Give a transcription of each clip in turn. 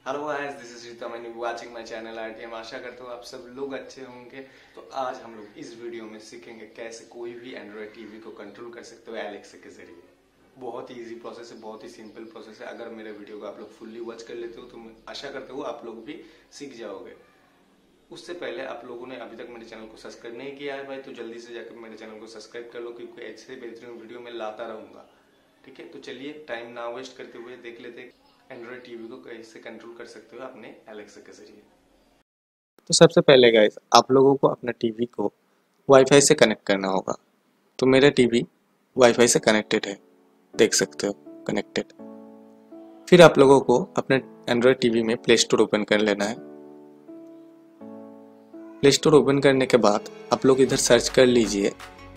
Hello guys, this is Rita Maini watching my channel RTM. आशा करता हूँ आप सब लोग अच्छे होंगे। तो आज हम लोग इस वीडियो में सीखेंगे कैसे कोई भी एंड्रॉयड टीवी को कंट्रोल कर सकते हो एलेक्सा के जरिए। बहुत ही इजी प्रोसेस है, बहुत ही सिंपल प्रोसेस है। अगर मेरे वीडियो को आप लोग फुल्ली वॉच कर लेते हो तो मैं आशा करता हूँ आप लोग भी सीख जाओगे। उससे पहले आप लोगों ने अभी तक मेरे चैनल को सब्सक्राइब नहीं किया है भाई, तो जल्दी से जाकर मेरे चैनल को सब्सक्राइब कर लो, क्योंकि ऐसे बेहतरीन वीडियो मैं लाता रहूंगा। ठीक है, तो चलिए टाइम ना वेस्ट करते हुए देख लेते हैं एंड्रॉयड टीवी को कैसे कंट्रोल कर सकते हो अपने एलेक्सा के जरिए। तो सबसे पहले गाइस आप लोगों को अपना टीवी को वाईफाई से कनेक्ट करना होगा। तो मेरा टीवी वाईफाई से कनेक्टेड है, देख सकते हो कनेक्टेड। फिर आप लोगों को अपने एंड्रॉयड टीवी में प्ले स्टोर ओपन कर लेना है। प्ले स्टोर ओपन करने के बाद आप लोग इधर सर्च कर लीजिए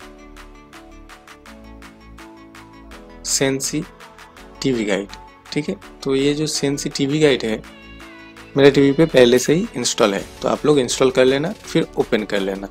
सेंसी टीवी गाइड। ठीक है, तो ये जो सेंसी टीवी गाइड है मेरे टीवी पे पहले से ही इंस्टॉल है, तो आप लोग इंस्टॉल कर लेना फिर ओपन कर लेना।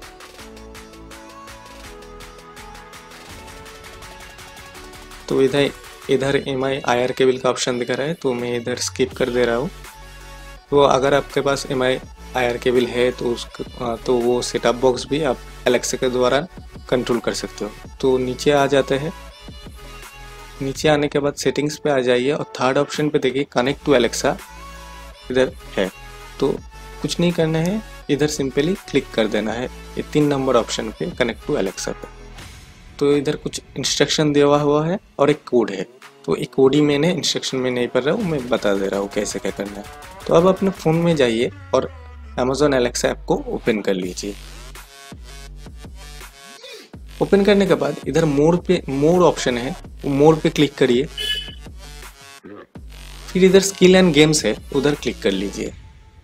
तो इधर MI/IR केबल का ऑप्शन दिख रहा है, तो मैं इधर स्किप कर दे रहा हूँ। तो अगर आपके पास MI/IR केबल है तो वो सेटअप बॉक्स भी आप एलेक्सा के द्वारा कंट्रोल कर सकते हो। तो नीचे आ जाते हैं, नीचे आने के बाद सेटिंग्स पे आ जाइए और थर्ड ऑप्शन पे देखिए कनेक्ट टू एलेक्सा इधर है। तो कुछ नहीं करना है, इधर सिंपली क्लिक कर देना है ये 3 नंबर ऑप्शन पे कनेक्ट टू एलेक्सा पे। तो इधर कुछ इंस्ट्रक्शन दिया हुआ है और एक कोड है, तो एक कोड ही मैंने इंस्ट्रक्शन में नहीं पढ़ रहा हूँ, मैं बता दे रहा हूँ कैसे क्या करना है। तो अब अपने फ़ोन में जाइए और Amazon एलेक्सा ऐप को ओपन कर लीजिए। ओपन करने के बाद इधर मोर ऑप्शन है, मोर पे क्लिक करिए। फिर इधर स्किल एंड गेम्स है, उधर क्लिक कर लीजिए।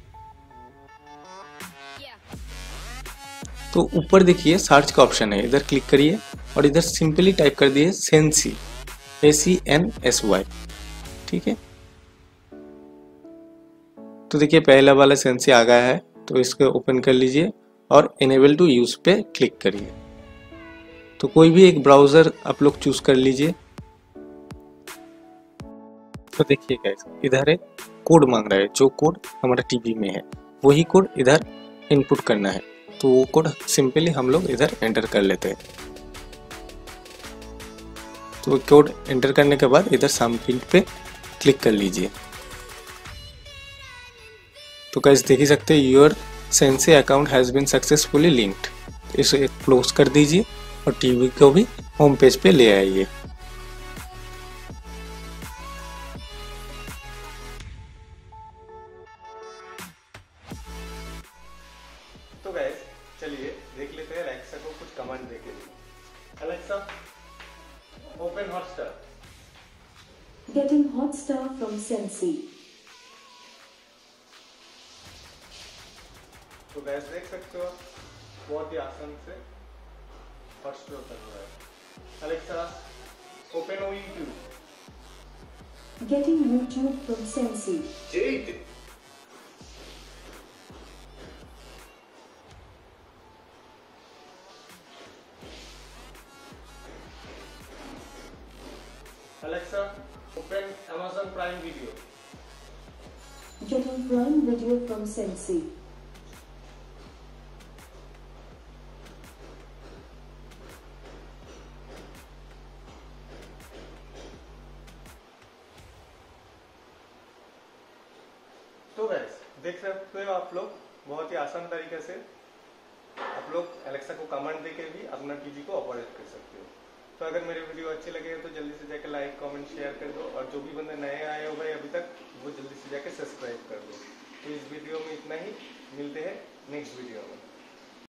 तो ऊपर देखिए सर्च का ऑप्शन है, इधर क्लिक करिए और इधर सिंपली टाइप कर दिए सेंसी ACNSY। ठीक है, तो देखिए पहला वाला सेंसी आ गया है, तो इसको ओपन कर लीजिए और इनेबल टू यूज पे क्लिक करिए। तो कोई भी एक ब्राउजर आप लोग चूज कर लीजिए। तो देखिए गाइस इधर एक कोड मांग रहा है, जो कोड हमारा टीवी में है वही कोड इधर इनपुट करना है। तो वो कोड सिंपली हम लोग इधर एंटर कर लेते हैं। तो कोड एंटर करने के बाद इधर सबमिट पे क्लिक कर लीजिए। तो गाइस देख ही सकते हैं your Sensi account has been successfully linked. इसे क्लोज कर दीजिए और टीवी को भी होम पेज पे ले आइए। तो गाइस चलिए देख लेते हैं एलेक्सा को कुछ कमांड देके। Alexa open Hotstar. Getting Hotstar from Sensi. तो गाइस देख सकते हो बहुत ही आसान से हॉटस्टार कर रहा है। Alexa open YouTube। Getting YouTube from Sensi. Jade Alexa, open Amazon Prime Video. Getting Prime Video from Sensi. तो गाइस देख सकते हो आप लोग बहुत ही आसान तरीके से आप लोग एलेक्सा को कमांड देके भी अपना टीवी को ऑपरेट कर सकते हो। तो अगर मेरे वीडियो अच्छे लगे तो जल्दी से जाकर लाइक कमेंट शेयर कर दो, और जो भी बंदे नए आए हो भाई अभी तक वो जल्दी से जाकर सब्सक्राइब कर दो। तो इस वीडियो में इतना ही, मिलते हैं नेक्स्ट वीडियो में।